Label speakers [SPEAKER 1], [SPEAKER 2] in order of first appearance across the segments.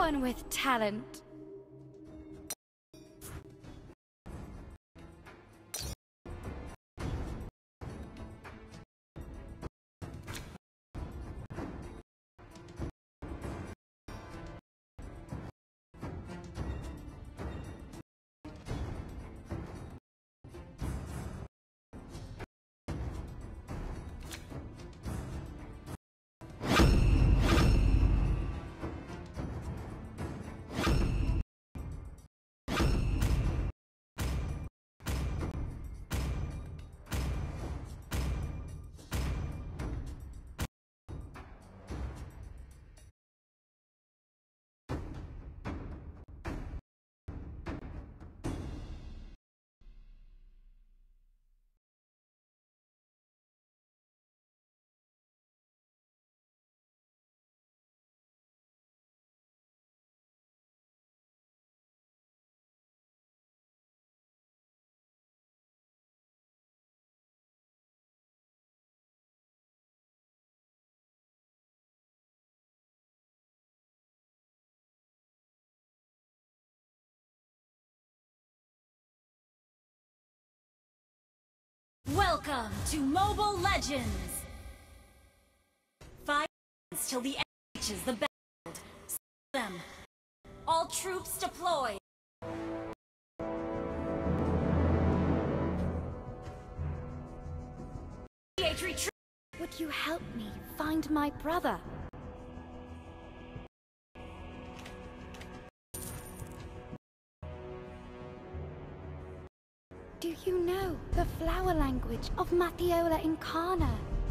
[SPEAKER 1] One with talent.
[SPEAKER 2] Welcome to Mobile Legends! 5 seconds till the enemy reaches the battlefield. Stop them. All troops deployed. Retreat.
[SPEAKER 1] Would you help me find my brother? Do you know the flower language of Matthiola Incarna?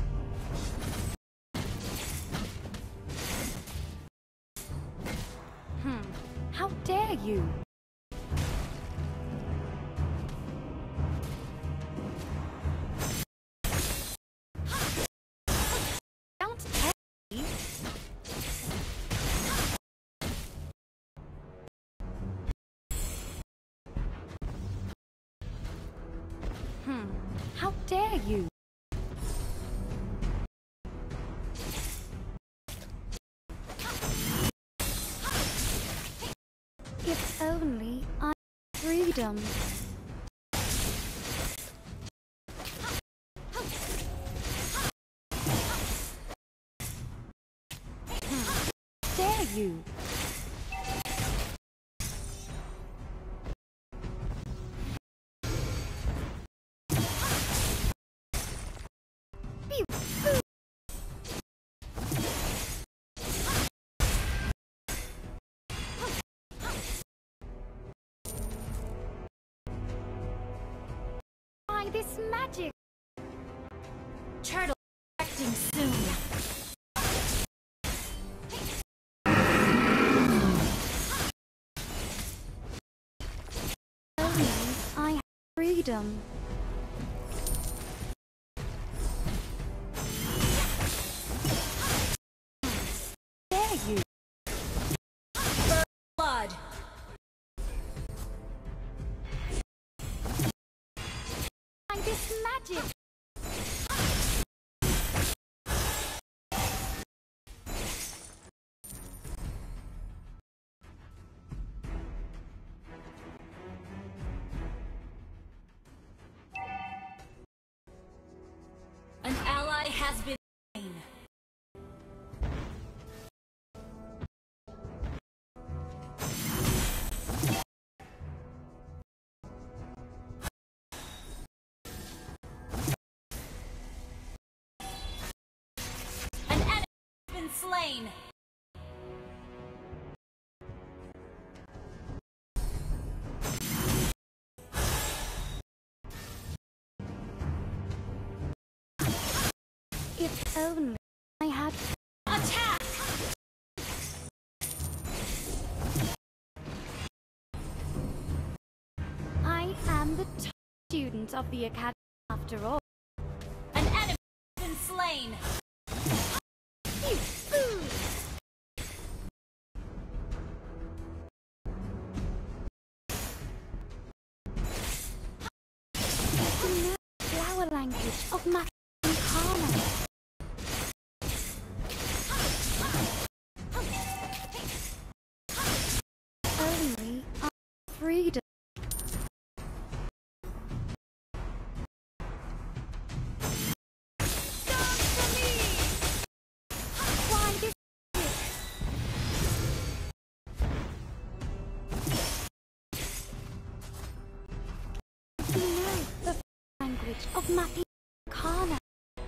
[SPEAKER 1] How dare you? Don't tell me. How dare you? If only I had freedom. Dare you? By this magic.
[SPEAKER 2] Turtle acting soon.
[SPEAKER 1] Only I have freedom. Dare you?
[SPEAKER 2] Blood.
[SPEAKER 1] By this magic.
[SPEAKER 2] An ally has been slain. An enemy has been slain.
[SPEAKER 1] If only I had...
[SPEAKER 2] Attack!
[SPEAKER 1] I am the top student of the academy after all.
[SPEAKER 2] An enemy has been slain.
[SPEAKER 1] You fool! The flower language of Matthiola Incarna. freedom. Why this? You know the language of Matthew Kana.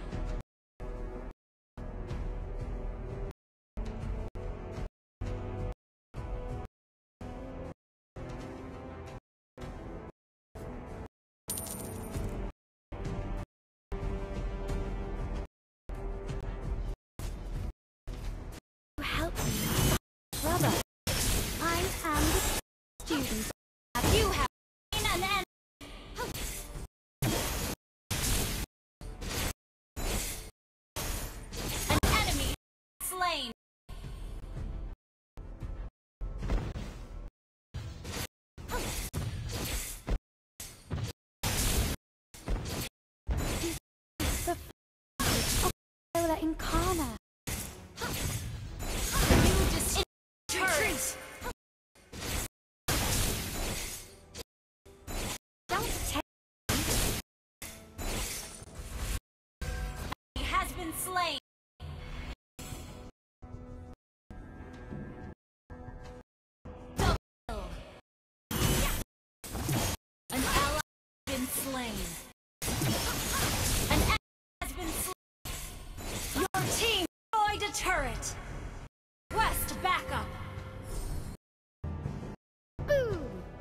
[SPEAKER 1] Help me, brother. I am the student.
[SPEAKER 2] You have seen an enemy. An enemy slain.
[SPEAKER 1] The language of Viola Incarna.
[SPEAKER 2] You just retreat.
[SPEAKER 1] Don't take.
[SPEAKER 2] He has been slain. Double kill. An ally has been slain. An enemy has been slain. Your team destroyed a turret. Request backup.
[SPEAKER 1] Boom!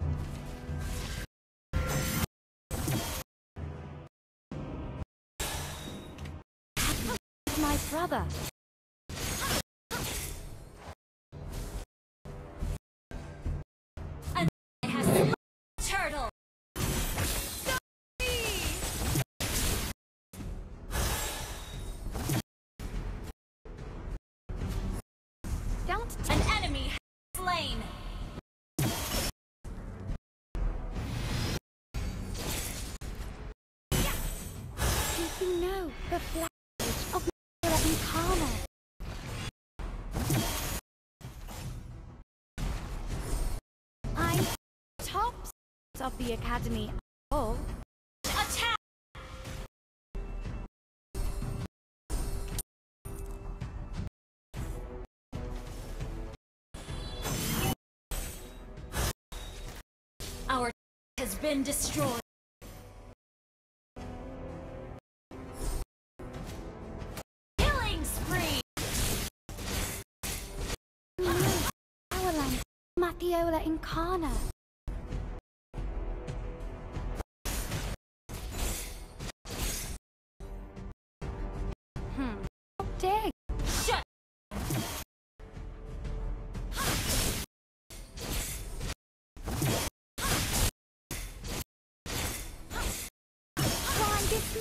[SPEAKER 1] My brother.
[SPEAKER 2] An enemy has slain a turtle.
[SPEAKER 1] Don't
[SPEAKER 2] An enemy has slain.
[SPEAKER 1] do you know the language of Viola Incarna? I'm tops of the academy. Oh,
[SPEAKER 2] Attack. Our has been destroyed. Killing spree.
[SPEAKER 1] you know our language, Matthiola Incarna. How dare
[SPEAKER 2] Shut.
[SPEAKER 1] Why this?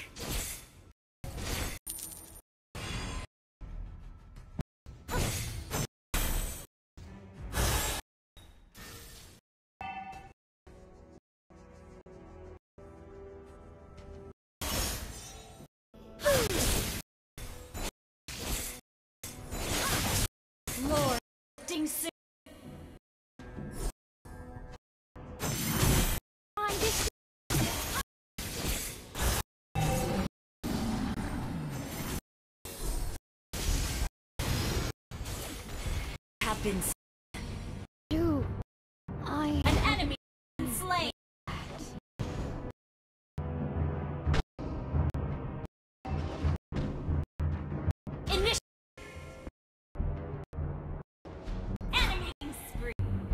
[SPEAKER 2] Lord, ding soon.
[SPEAKER 1] Why this?
[SPEAKER 2] Have been
[SPEAKER 1] Do I?
[SPEAKER 2] an enemy slain. Initiate. Enemy spree.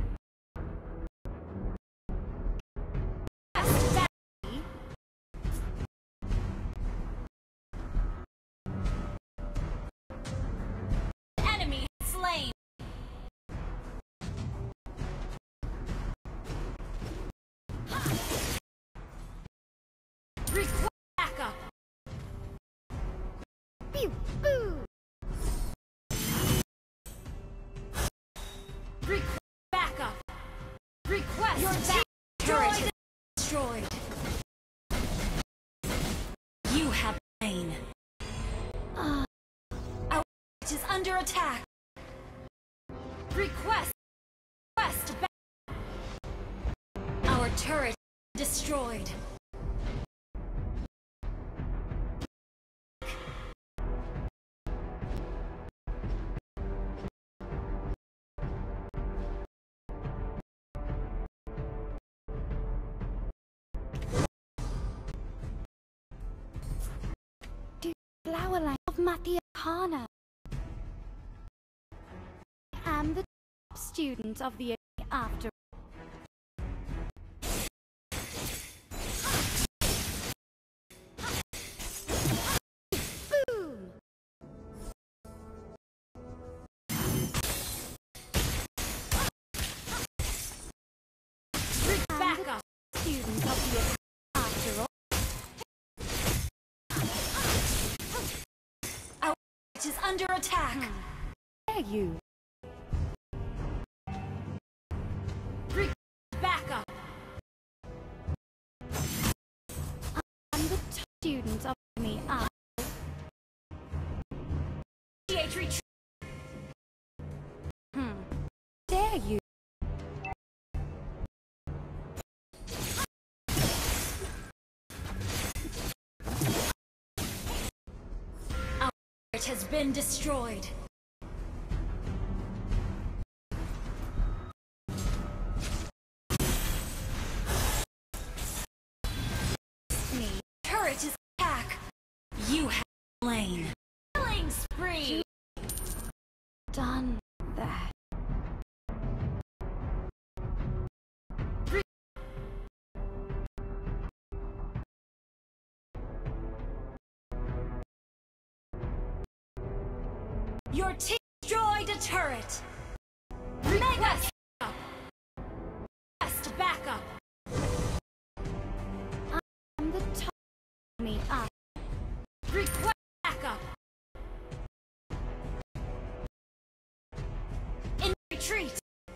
[SPEAKER 2] Request backup. Enemy slain. Request backup.
[SPEAKER 1] Pew, boo!
[SPEAKER 2] Request backup. Request your back. Turret is destroyed. You have slain.
[SPEAKER 1] Ah,
[SPEAKER 2] Our turret is under attack. Request back. turret destroyed.
[SPEAKER 1] Flower language of Matthew Kana. I am the top student of the after. Boom!
[SPEAKER 2] Back up!
[SPEAKER 1] Student of the after all.
[SPEAKER 2] Our is under attack.
[SPEAKER 1] Dare you?
[SPEAKER 2] Back up!
[SPEAKER 1] I'm the top student of me after.
[SPEAKER 2] Retreat.
[SPEAKER 1] Dare you?
[SPEAKER 2] Our turret has been destroyed.
[SPEAKER 1] Me.
[SPEAKER 2] Turret is attack. You have slain. Killing spree.
[SPEAKER 1] Done that.
[SPEAKER 2] Your team destroyed a turret. Request up. Request backup.
[SPEAKER 1] I'm the top me after.
[SPEAKER 2] Request backup. In retreat.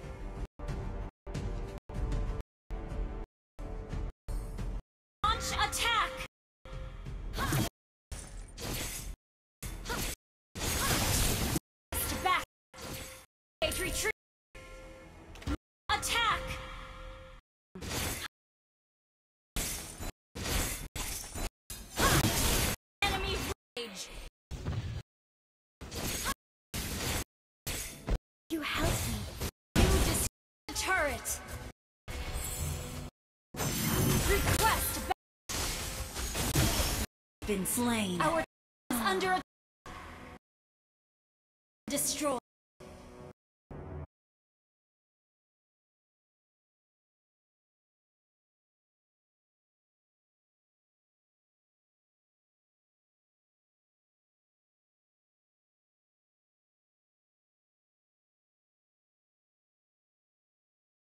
[SPEAKER 2] Launch attack. Back. Retreat. Attack. Enemy rage.
[SPEAKER 1] You help me.
[SPEAKER 2] You destroy the turret. Request back. Been slain. Our is under attack. Destroy.